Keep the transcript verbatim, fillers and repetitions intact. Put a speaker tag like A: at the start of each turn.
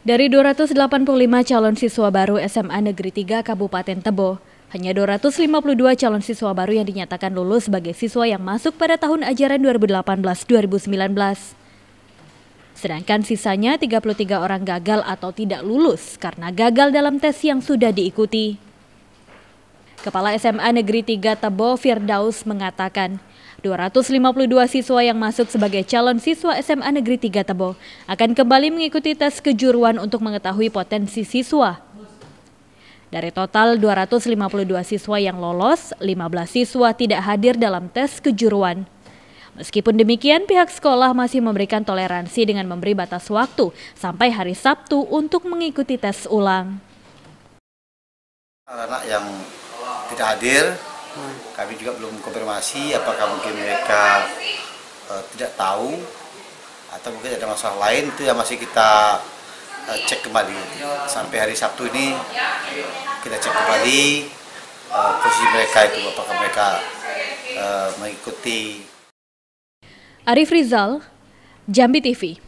A: Dari dua ratus delapan puluh lima calon siswa baru S M A Negeri tiga Kabupaten Tebo, hanya dua ratus lima puluh dua calon siswa baru yang dinyatakan lulus sebagai siswa yang masuk pada tahun ajaran dua ribu delapan belas dua ribu sembilan belas. Sedangkan sisanya tiga puluh tiga orang gagal atau tidak lulus karena gagal dalam tes yang sudah diikuti. Kepala S M A Negeri tiga Tebo Firdaus mengatakan, dua ratus lima puluh dua siswa yang masuk sebagai calon siswa S M A Negeri tiga Tebo akan kembali mengikuti tes kejuruan untuk mengetahui potensi siswa. Dari total dua ratus lima puluh dua siswa yang lolos, lima belas siswa tidak hadir dalam tes kejuruan. Meskipun demikian, pihak sekolah masih memberikan toleransi dengan memberi batas waktu sampai hari Sabtu untuk mengikuti tes ulang.
B: Anak yang tidak hadir, kami juga belum konfirmasi apakah mungkin mereka uh, tidak tahu atau mungkin ada masalah lain, itu yang masih kita uh, cek kembali. Sampai hari Sabtu ini kita cek kembali uh, posisi mereka itu, apakah mereka uh, mengikuti.
A: Arif Rizal, Jambi T V.